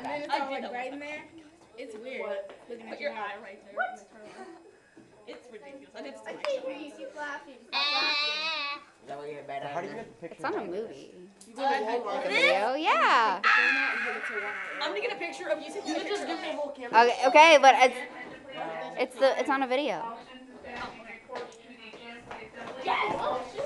And then it's all like right in there. It's weird. Looking at your eye right there. What? It's ridiculous. I did. I can't hear you. Keep laughing. Stop laughing. Is that what you're bad at? How do you get the picture? It's on a movie. Like a video? Yeah. I'm gonna get a picture of you. You just give me a whole camera. Okay, but it's on a video. Yes. Oh shit.